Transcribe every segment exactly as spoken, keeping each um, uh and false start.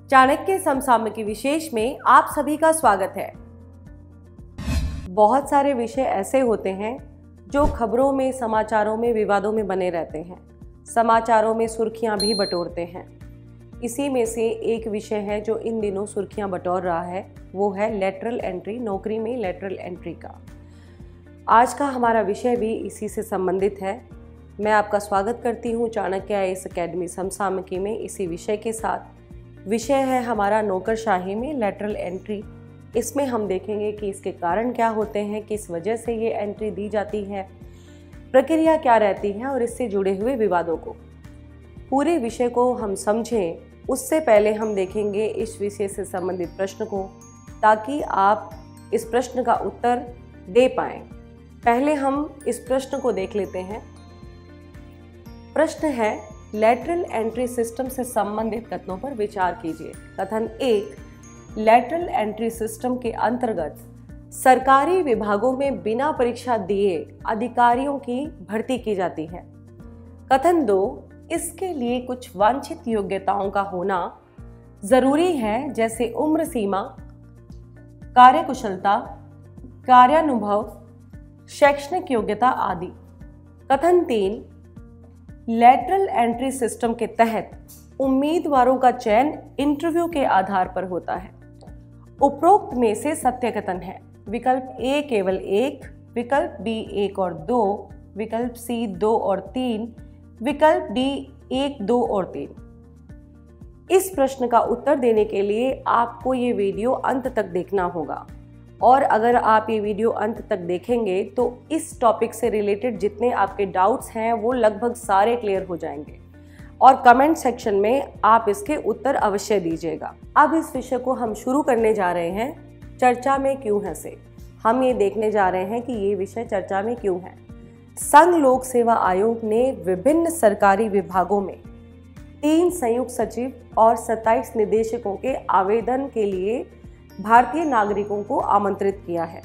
चाणक्य समसामयिकी विशेष में आप सभी का स्वागत है। बहुत सारे विषय ऐसे होते हैं जो खबरों में, समाचारों में, विवादों में बने रहते हैं, समाचारों में सुर्खियां भी बटोरते हैं। इसी में से एक विषय है जो इन दिनों सुर्खियां बटोर रहा है, वो है लेटरल एंट्री, नौकरी में लेटरल एंट्री का। आज का हमारा विषय भी इसी से संबंधित है। मैं आपका स्वागत करती हूँ Chanakya I A S academy समसामयिकी में इसी विषय के साथ। विषय है हमारा नौकरशाही में लेटरल एंट्री। इसमें हम देखेंगे कि इसके कारण क्या होते हैं, किस वजह से ये एंट्री दी जाती है, प्रक्रिया क्या रहती है और इससे जुड़े हुए विवादों को। पूरे विषय को हम समझें उससे पहले हम देखेंगे इस विषय से संबंधित प्रश्न को, ताकि आप इस प्रश्न का उत्तर दे पाएं। पहले हम इस प्रश्न को देख लेते हैं। प्रश्न है, लेटरल एंट्री सिस्टम से संबंधित कथनों पर विचार कीजिए। कथन एक, लेटरल एंट्री सिस्टम के अंतर्गत सरकारी विभागों में बिना परीक्षा दिए अधिकारियों की भर्ती की जाती है। कथन दो, इसके लिए कुछ वांछित योग्यताओं का होना जरूरी है, जैसे उम्र सीमा, कार्यकुशलता, कार्यानुभव, शैक्षणिक योग्यता आदि। कथन तीन, लेटरल एंट्री सिस्टम के तहत उम्मीदवारों का चयन इंटरव्यू के आधार पर होता है। उपरोक्त में से सत्य कथन है। विकल्प ए केवल एक, विकल्प बी एक और दो, विकल्प सी दो और तीन, विकल्प डी एक, दो और तीन। इस प्रश्न का उत्तर देने के लिए आपको ये वीडियो अंत तक देखना होगा, और अगर आप ये वीडियो अंत तक देखेंगे तो इस टॉपिक से रिलेटेड जितने आपके डाउट्स हैं वो लगभग सारे क्लियर हो जाएंगे, और कमेंट सेक्शन में आप इसके उत्तर अवश्य दीजिएगा। अब इस विषय को हम शुरू करने जा रहे हैं, चर्चा में क्यों है से। हम ये देखने जा रहे हैं कि ये विषय चर्चा में क्यों है। संघ लोक सेवा आयोग ने विभिन्न सरकारी विभागों में तीन संयुक्त सचिव और सत्ताईस निदेशकों के आवेदन के लिए भारतीय नागरिकों को आमंत्रित किया है।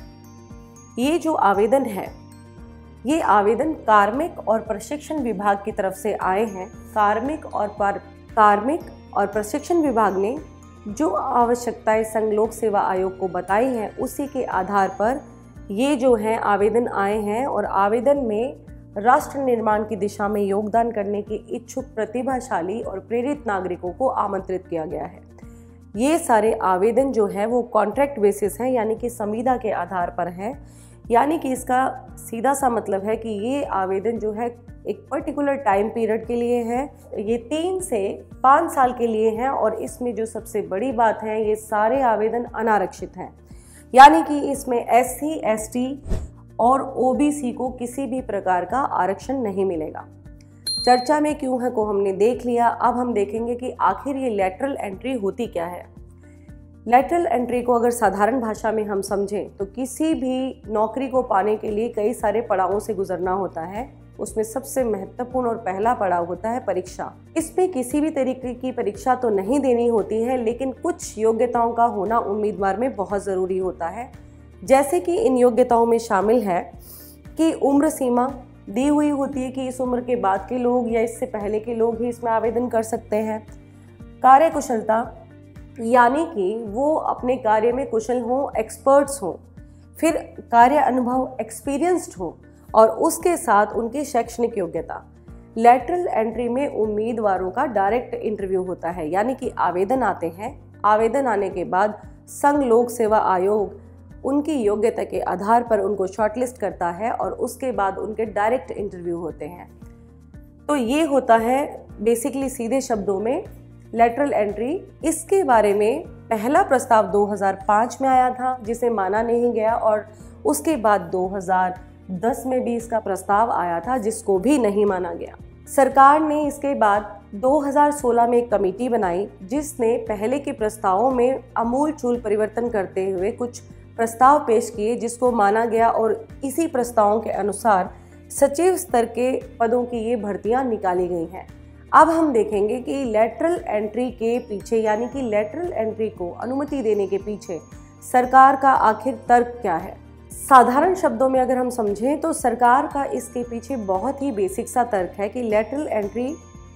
ये जो आवेदन है, ये आवेदन कार्मिक और प्रशिक्षण विभाग की तरफ से आए हैं। कार्मिक और कार्मिक और प्रशिक्षण विभाग ने जो आवश्यकताएं संघ लोक सेवा आयोग को बताई हैं, उसी के आधार पर ये जो हैं आवेदन आए हैं, और आवेदन में राष्ट्र निर्माण की दिशा में योगदान करने के इच्छुक प्रतिभाशाली और प्रेरित नागरिकों को आमंत्रित किया गया है। ये सारे आवेदन जो है वो कॉन्ट्रैक्ट बेसिस हैं, यानी कि संविदा के आधार पर हैं। यानी कि इसका सीधा सा मतलब है कि ये आवेदन जो है एक पर्टिकुलर टाइम पीरियड के लिए है। ये तीन से पाँच साल के लिए हैं, और इसमें जो सबसे बड़ी बात है, ये सारे आवेदन अनारक्षित हैं। यानी कि इसमें एस सी, एस टी और ओ बी सी को किसी भी प्रकार का आरक्षण नहीं मिलेगा। चर्चा में क्यों है को हमने देख लिया। अब हम देखेंगे कि आखिर ये लेटरल एंट्री होती क्या है। लेटरल एंट्री को अगर साधारण भाषा में हम समझें तो किसी भी नौकरी को पाने के लिए कई सारे पड़ावों से गुजरना होता है। उसमें सबसे महत्वपूर्ण और पहला पड़ाव होता है परीक्षा। इसमें किसी भी तरीके की परीक्षा तो नहीं देनी होती है, लेकिन कुछ योग्यताओं का होना उम्मीदवार में बहुत ज़रूरी होता है। जैसे कि इन योग्यताओं में शामिल है कि उम्र सीमा दी हुई होती है कि इस उम्र के बाद के लोग या इससे पहले के लोग ही इसमें आवेदन कर सकते हैं। कार्यकुशलता, यानी कि वो अपने कार्य में कुशल हों, एक्सपर्ट्स हों। फिर कार्य अनुभव, एक्सपीरियंस्ड हों, और उसके साथ उनकी शैक्षणिक योग्यता। लेटरल एंट्री में उम्मीदवारों का डायरेक्ट इंटरव्यू होता है, यानी कि आवेदन आते हैं। आवेदन आने के बाद संघ लोक सेवा आयोग उनकी योग्यता के आधार पर उनको शॉर्टलिस्ट करता है, और उसके बाद उनके डायरेक्ट इंटरव्यू होते हैं। तो ये होता है बेसिकली सीधे शब्दों में लेटरल एंट्री। इसके बारे में पहला प्रस्ताव दो हज़ार पाँच में आया था, जिसे माना नहीं गया, और उसके बाद दो हज़ार दस में भी इसका प्रस्ताव आया था, जिसको भी नहीं माना गया। सरकार ने इसके बाद दो हज़ार सोलह में एक कमेटी बनाई, जिसने पहले के प्रस्तावों में आमूल-चूल परिवर्तन करते हुए कुछ प्रस्ताव पेश किए, जिसको माना गया, और इसी प्रस्तावों के अनुसार सचिव स्तर के पदों की ये भर्तियां निकाली गई हैं। अब हम देखेंगे कि लेटरल एंट्री के पीछे, यानी कि लेटरल एंट्री को अनुमति देने के पीछे सरकार का आखिर तर्क क्या है। साधारण शब्दों में अगर हम समझें तो सरकार का इसके पीछे बहुत ही बेसिक सा तर्क है कि लेटरल एंट्री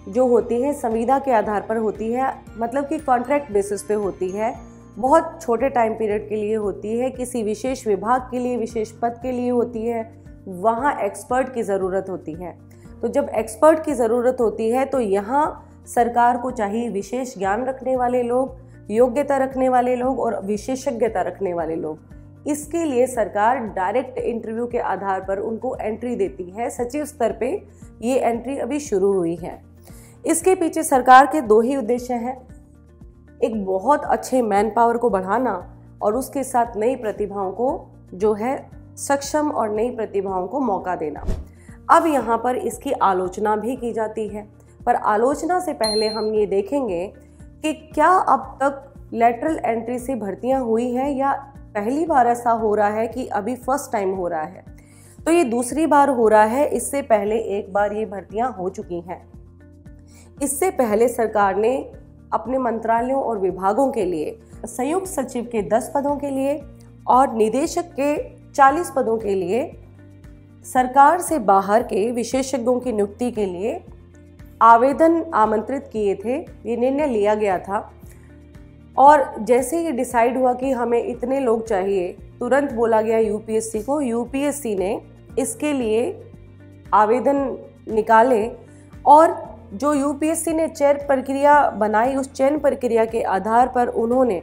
जो होती है संविदा के आधार पर होती है, मतलब कि कॉन्ट्रैक्ट बेसिस पे होती है, बहुत छोटे टाइम पीरियड के लिए होती है, किसी विशेष विभाग के लिए, विशेष पद के लिए होती है, वहाँ एक्सपर्ट की ज़रूरत होती है। तो जब एक्सपर्ट की ज़रूरत होती है तो यहाँ सरकार को चाहिए विशेष ज्ञान रखने वाले लोग, योग्यता रखने वाले लोग और विशेषज्ञता रखने वाले लोग। इसके लिए सरकार डायरेक्ट इंटरव्यू के आधार पर उनको एंट्री देती है। सचिव स्तर पे ये एंट्री अभी शुरू हुई है। इसके पीछे सरकार के दो ही उद्देश्य हैं, एक बहुत अच्छे मैन पावर को बढ़ाना और उसके साथ नई प्रतिभाओं को जो है सक्षम और नई प्रतिभाओं को मौका देना। अब यहाँ पर इसकी आलोचना भी की जाती है, पर आलोचना से पहले हम ये देखेंगे कि क्या अब तक लेटरल एंट्री से भर्तियां हुई हैं या पहली बार ऐसा हो रहा है कि अभी फर्स्ट टाइम हो रहा है। तो ये दूसरी बार हो रहा है, इससे पहले एक बार ये भर्तियां हो चुकी हैं। इससे पहले सरकार ने अपने मंत्रालयों और विभागों के लिए संयुक्त सचिव के दस पदों के लिए और निदेशक के चालीस पदों के लिए सरकार से बाहर के विशेषज्ञों की नियुक्ति के लिए आवेदन आमंत्रित किए थे। ये निर्णय लिया गया था और जैसे ये डिसाइड हुआ कि हमें इतने लोग चाहिए, तुरंत बोला गया यूपीएससी को। यूपीएससी ने इसके लिए आवेदन निकाले और जो यूपीएससी ने चयन प्रक्रिया बनाई, उस चयन प्रक्रिया के आधार पर उन्होंने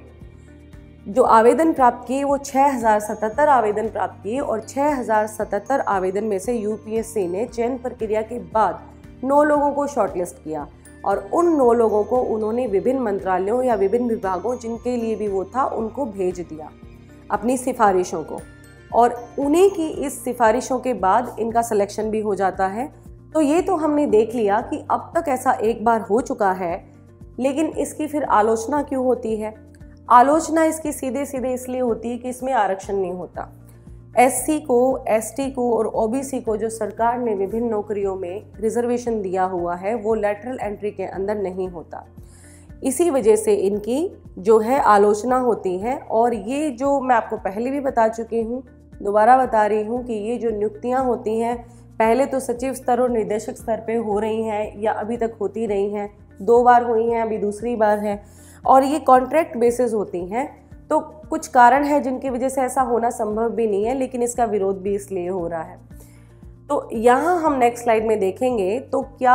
जो आवेदन प्राप्त किए वो छः हज़ार सतहत्तर आवेदन प्राप्त किए और छः हज़ार सतहत्तर आवेदन में से यूपीएससी ने चयन प्रक्रिया के बाद नौ लोगों को शॉर्टलिस्ट किया और उन नौ लोगों को उन्होंने विभिन्न मंत्रालयों या विभिन्न विभागों जिनके लिए भी वो था उनको भेज दिया अपनी सिफारिशों को, और उन्हीं की इस सिफारिशों के बाद इनका सिलेक्शन भी हो जाता है। तो ये तो हमने देख लिया कि अब तक ऐसा एक बार हो चुका है, लेकिन इसकी फिर आलोचना क्यों होती है? आलोचना इसकी सीधे सीधे इसलिए होती है कि इसमें आरक्षण नहीं होता। एससी को, एसटी को और ओबीसी को जो सरकार ने विभिन्न नौकरियों में रिजर्वेशन दिया हुआ है वो लेटरल एंट्री के अंदर नहीं होता। इसी वजह से इनकी जो है आलोचना होती है। और ये जो मैं आपको पहले भी बता चुकी हूँ, दोबारा बता रही हूँ कि ये जो नियुक्तियाँ होती हैं पहले तो सचिव स्तर और निदेशक स्तर पे हो रही हैं या अभी तक होती रही हैं, दो बार हुई हैं, अभी दूसरी बार है, और ये कॉन्ट्रैक्ट बेसिस होती हैं। तो कुछ कारण है जिनकी वजह से ऐसा होना संभव भी नहीं है, लेकिन इसका विरोध भी इसलिए हो रहा है। तो यहाँ हम नेक्स्ट स्लाइड में देखेंगे तो क्या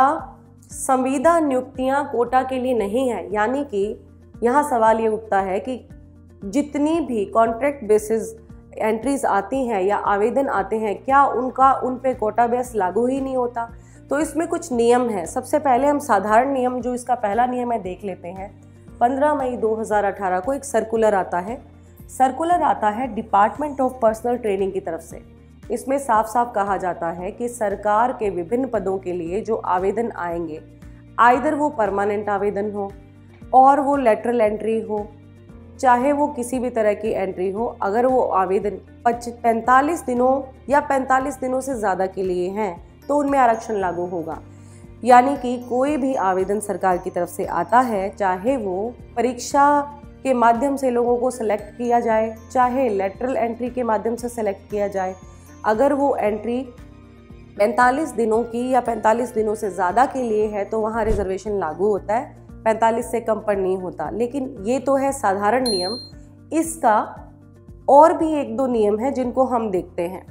संविदा नियुक्तियाँ कोटा के लिए नहीं है, यानी कि यहाँ सवाल ये उठता है कि जितनी भी कॉन्ट्रैक्ट बेसिस एंट्रीज आती हैं या आवेदन आते हैं क्या उनका उन पे कोटा बेस लागू ही नहीं होता? तो इसमें कुछ नियम है। सबसे पहले हम साधारण नियम, जो इसका पहला नियम है, देख लेते हैं। पंद्रह मई दो हज़ार अठारह को एक सर्कुलर आता है सर्कुलर आता है डिपार्टमेंट ऑफ पर्सनल ट्रेनिंग की तरफ से। इसमें साफ साफ कहा जाता है कि सरकार के विभिन्न पदों के लिए जो आवेदन आएंगे, आइदर वो परमानेंट आवेदन हो और वो लेटरल एंट्री हो, चाहे वो किसी भी तरह की एंट्री हो, अगर वो आवेदन पैंतालीस दिनों या पैंतालीस दिनों से ज़्यादा के लिए हैं तो उनमें आरक्षण लागू होगा। यानी कि कोई भी आवेदन सरकार की तरफ से आता है, चाहे वो परीक्षा के माध्यम से लोगों को सेलेक्ट किया जाए, चाहे लेटरल एंट्री के माध्यम से सेलेक्ट किया जाए, अगर वो एंट्री पैंतालीस दिनों की या पैंतालीस दिनों से ज़्यादा के लिए है तो वहाँ रिजर्वेशन लागू होता है, पैंतालीस से कम पर नहीं होता। लेकिन ये तो है साधारण नियम। इसका और भी एक दो नियम है जिनको हम देखते हैं।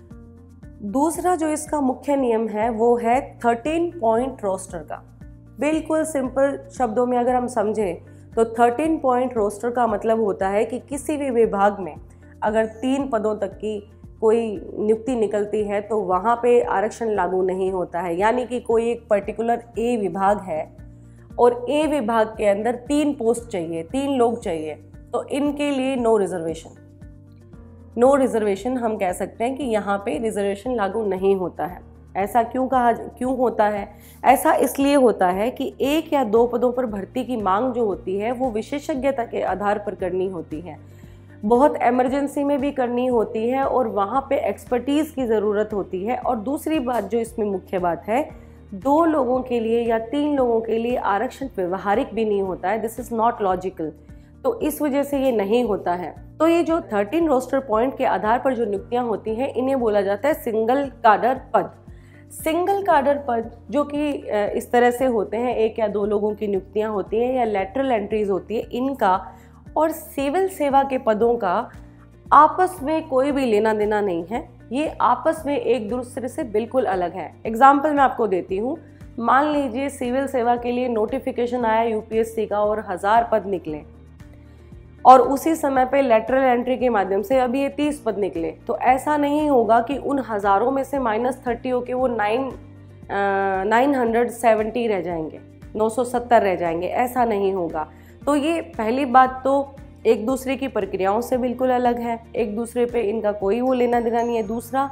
दूसरा जो इसका मुख्य नियम है वो है थर्टीन पॉइंट रोस्टर का। बिल्कुल सिंपल शब्दों में अगर हम समझें तो थर्टीन पॉइंट रोस्टर का मतलब होता है कि किसी भी विभाग में अगर तीन पदों तक की कोई नियुक्ति निकलती है तो वहाँ पे आरक्षण लागू नहीं होता है। यानी कि कोई एक पर्टिकुलर ए विभाग है और ए विभाग के अंदर तीन पोस्ट चाहिए, तीन लोग चाहिए, तो इनके लिए नो रिजर्वेशन नो रिजर्वेशन हम कह सकते हैं कि यहाँ पे रिजर्वेशन लागू नहीं होता है। ऐसा क्यों कहा क्यों होता है? ऐसा इसलिए होता है कि एक या दो पदों पर भर्ती की मांग जो होती है वो विशेषज्ञता के आधार पर करनी होती है, बहुत इमरजेंसी में भी करनी होती है और वहाँ पे एक्सपर्टीज़ की ज़रूरत होती है। और दूसरी बात जो इसमें मुख्य बात है, दो लोगों के लिए या तीन लोगों के लिए आरक्षण व्यवहारिक भी नहीं होता है। This is not logical. तो इस वजह से ये नहीं होता है। तो ये जो थर्टीन रोस्टर पॉइंट के आधार पर जो नियुक्तियां होती हैं इन्हें बोला जाता है सिंगल काडर पद। सिंगल काडर पद जो कि इस तरह से होते हैं, एक या दो लोगों की नियुक्तियां होती हैं या लेटरल एंट्रीज होती है, इनका और सिविल सेवा के पदों का आपस में कोई भी लेना देना नहीं है। ये आपस में एक दूसरे से बिल्कुल अलग है। एग्जाम्पल मैं आपको देती हूँ। मान लीजिए सिविल सेवा के लिए नोटिफिकेशन आया यूपीएससी का और हज़ार पद निकले और उसी समय पे लेटरल एंट्री के माध्यम से अभी ये तीस पद निकले, तो ऐसा नहीं होगा कि उन हज़ारों में से माइनस थर्टी होके वो नाइन नाइन हंड्रेड सेवेंटी रह जाएंगे, नौ सौ सत्तर रह जाएंगे, ऐसा नहीं होगा। तो ये पहली बात तो एक दूसरे की प्रक्रियाओं से बिल्कुल अलग है, एक दूसरे पे इनका कोई वो लेना देना नहीं है। दूसरा,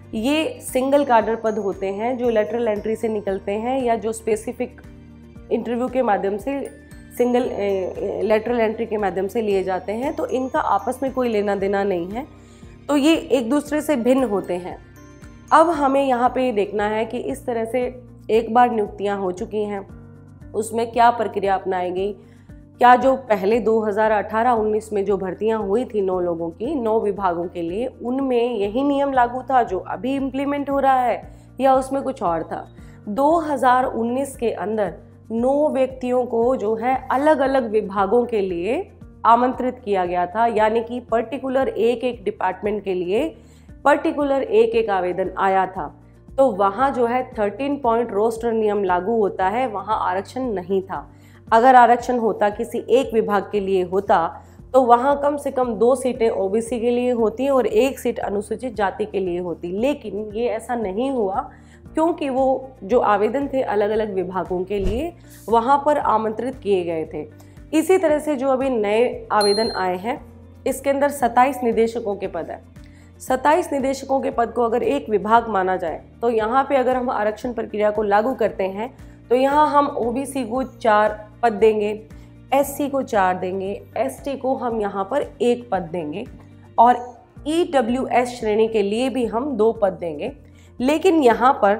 ये सिंगल काडर पद होते हैं जो लेटरल एंट्री से निकलते हैं या जो स्पेसिफिक इंटरव्यू के माध्यम से सिंगल लेटरल एंट्री के माध्यम से लिए जाते हैं, तो इनका आपस में कोई लेना देना नहीं है, तो ये एक दूसरे से भिन्न होते हैं। अब हमें यहाँ पे देखना है कि इस तरह से एक बार नियुक्तियाँ हो चुकी हैं, उसमें क्या प्रक्रिया अपनाई गई। क्या जो पहले दो हज़ार अठारह उन्नीस में जो भर्तियां हुई थी नौ लोगों की, नौ विभागों के लिए, उनमें यही नियम लागू था जो अभी इम्प्लीमेंट हो रहा है या उसमें कुछ और था। दो हज़ार उन्नीस के अंदर नौ व्यक्तियों को जो है अलग अलग विभागों के लिए आमंत्रित किया गया था, यानी कि पर्टिकुलर एक एक डिपार्टमेंट के लिए पर्टिकुलर एक एक आवेदन आया था। तो वहाँ जो है थर्टीन पॉइंट रोस्टर नियम लागू होता है, वहाँ आरक्षण नहीं था। अगर आरक्षण होता, किसी एक विभाग के लिए होता, तो वहाँ कम से कम दो सीटें ओबीसी के लिए होती और एक सीट अनुसूचित जाति के लिए होती। लेकिन ये ऐसा नहीं हुआ क्योंकि वो जो आवेदन थे अलग अलग विभागों के लिए वहाँ पर आमंत्रित किए गए थे। इसी तरह से जो अभी नए आवेदन आए हैं, इसके अंदर सत्ताईस निदेशकों के पद है। सत्ताईस निदेशकों के पद को अगर एक विभाग माना जाए, तो यहाँ पे अगर हम आरक्षण प्रक्रिया को लागू करते हैं तो यहाँ हम ओबीसी को चार पद देंगे, एससी को चार देंगे, एसटी को हम यहाँ पर एक पद देंगे और ईडब्ल्यूएस श्रेणी के लिए भी हम दो पद देंगे। लेकिन यहाँ पर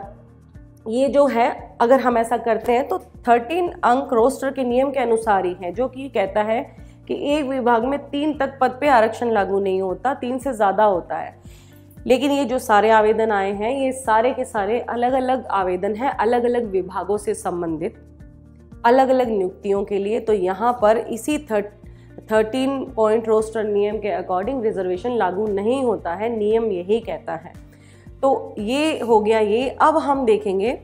ये जो है, अगर हम ऐसा करते हैं तो थर्टीन अंक रोस्टर के नियम के अनुसार ही है, जो कि कहता है कि एक विभाग में तीन तक पद पे आरक्षण लागू नहीं होता, तीन से ज़्यादा होता है। लेकिन ये जो सारे आवेदन आए हैं, ये सारे के सारे अलग अलग आवेदन हैं, अलग अलग विभागों से संबंधित, अलग अलग नियुक्तियों के लिए। तो यहाँ पर इसी थर्टीन पॉइंट रोस्टर नियम के अकॉर्डिंग रिजर्वेशन लागू नहीं होता है, नियम यही कहता है। तो ये हो गया ये। अब हम देखेंगे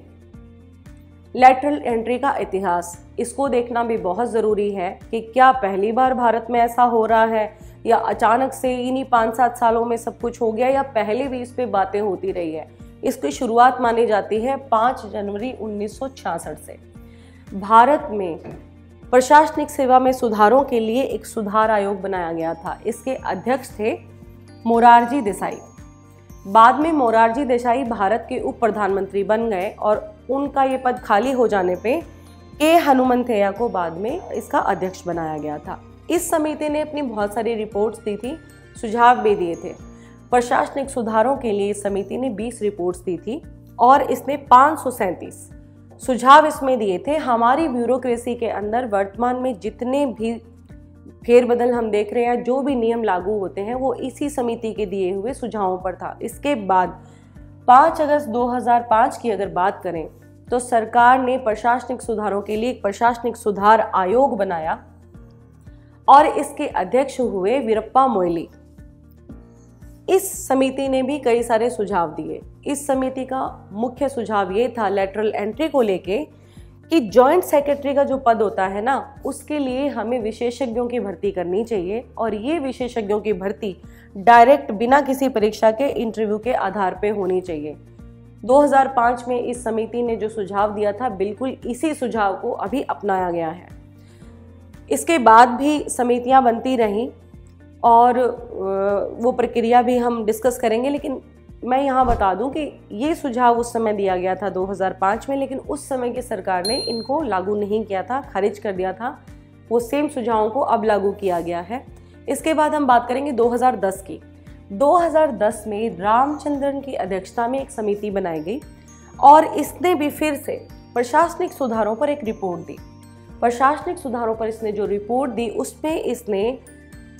लेटरल एंट्री का इतिहास। इसको देखना भी बहुत ज़रूरी है कि क्या पहली बार भारत में ऐसा हो रहा है या अचानक से इन्हीं पाँच सात सालों में सब कुछ हो गया, या पहले भी इस पे बातें होती रही है। इसकी शुरुआत मानी जाती है पाँच जनवरी उन्नीस सौ छियासठ से। भारत में प्रशासनिक सेवा में सुधारों के लिए एक सुधार आयोग बनाया गया था। इसके अध्यक्ष थे मोरारजी देसाई। बाद में मोरारजी देसाई भारत के उप प्रधानमंत्री बन गए और उनका ये पद खाली हो जाने पे के हनुमंतैया को बाद में इसका अध्यक्ष बनाया गया था। इस समिति ने अपनी बहुत सारी रिपोर्ट्स दी थी, सुझाव भी दिए थे। प्रशासनिक सुधारों के लिए इस समिति ने बीस रिपोर्ट्स दी थी और इसने पाँच सौ सैंतीस सुझाव इसमें दिए थे। हमारी ब्यूरोक्रेसी के अंदर वर्तमान में जितने भी फेरबदल हम देख रहे हैं, जो भी नियम लागू होते हैं, वो इसी समिति के दिए हुए सुझावों पर था। इसके बाद पाँच अगस्त दो हज़ार पाँच की अगर बात करें तो सरकार ने प्रशासनिक सुधारों के लिए एक प्रशासनिक सुधार आयोग बनाया और इसके अध्यक्ष हुए वीरप्पा मोइली। इस समिति ने भी कई सारे सुझाव दिए। इस समिति का मुख्य सुझाव ये था लेटरल एंट्री को लेके कि जॉइंट सेक्रेटरी का जो पद होता है ना, उसके लिए हमें विशेषज्ञों की भर्ती करनी चाहिए और ये विशेषज्ञों की भर्ती डायरेक्ट बिना किसी परीक्षा के इंटरव्यू के आधार पे होनी चाहिए। दो हज़ार पाँच में इस समिति ने जो सुझाव दिया था, बिल्कुल इसी सुझाव को अभी अपनाया गया है। इसके बाद भी समितियां बनती रहीं और वो प्रक्रिया भी हम डिस्कस करेंगे, लेकिन मैं यहाँ बता दूं कि ये सुझाव उस समय दिया गया था दो हज़ार पाँच में, लेकिन उस समय की सरकार ने इनको लागू नहीं किया था, खारिज कर दिया था। वो सेम सुझावों को अब लागू किया गया है। इसके बाद हम बात करेंगे दो हज़ार दस की। दो हज़ार दस में रामचंद्रन की अध्यक्षता में एक समिति बनाई गई और इसने भी फिर से प्रशासनिक सुधारों पर एक रिपोर्ट दी। प्रशासनिक सुधारों पर इसने जो रिपोर्ट दी, उसमें इसने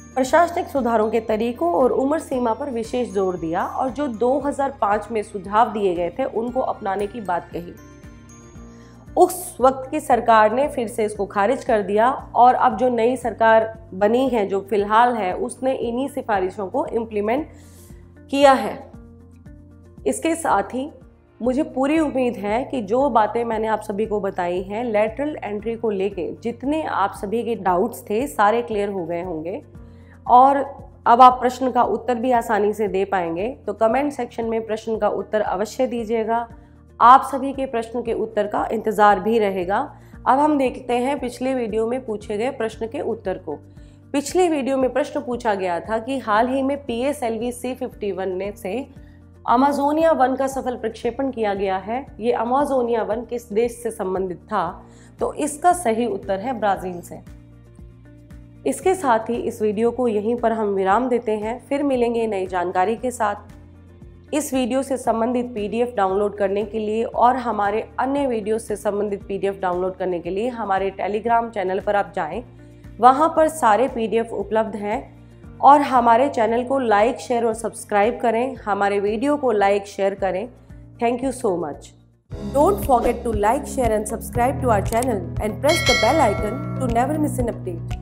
प्रशासनिक सुधारों के तरीकों और उम्र सीमा पर विशेष जोर दिया और जो दो हज़ार पाँच में सुझाव दिए गए थे उनको अपनाने की बात कही। उस वक्त की सरकार ने फिर से इसको खारिज कर दिया और अब जो नई सरकार बनी है, जो फिलहाल है, उसने इन्हीं सिफारिशों को इम्प्लीमेंट किया है। इसके साथ ही मुझे पूरी उम्मीद है कि जो बातें मैंने आप सभी को बताई हैं लैटरल एंट्री को लेके, जितने आप सभी के डाउट्स थे सारे क्लियर हो गए होंगे और अब आप प्रश्न का उत्तर भी आसानी से दे पाएंगे। तो कमेंट सेक्शन में प्रश्न का उत्तर अवश्य दीजिएगा। आप सभी के प्रश्न के उत्तर का इंतज़ार भी रहेगा। अब हम देखते हैं पिछले वीडियो में पूछे गए प्रश्न के उत्तर को। पिछले वीडियो में प्रश्न पूछा गया था कि हाल ही में P S L V C fifty one ने से अमाजोनिया वन का सफल प्रक्षेपण किया गया है। ये अमाजोनिया वन किस देश से संबंधित था? तो इसका सही उत्तर है ब्राज़ील से। इसके साथ ही इस वीडियो को यहीं पर हम विराम देते हैं। फिर मिलेंगे नई जानकारी के साथ। इस वीडियो से संबंधित पीडीएफ डाउनलोड करने के लिए और हमारे अन्य वीडियो से संबंधित पीडीएफ डाउनलोड करने के लिए हमारे टेलीग्राम चैनल पर आप जाएं। वहां पर सारे पीडीएफ उपलब्ध हैं और हमारे चैनल को लाइक, शेयर और सब्सक्राइब करें। हमारे वीडियो को लाइक, शेयर करें। Thank you so much. Don't forget to like, share and subscribe to our channel and press the bell icon to never miss an update.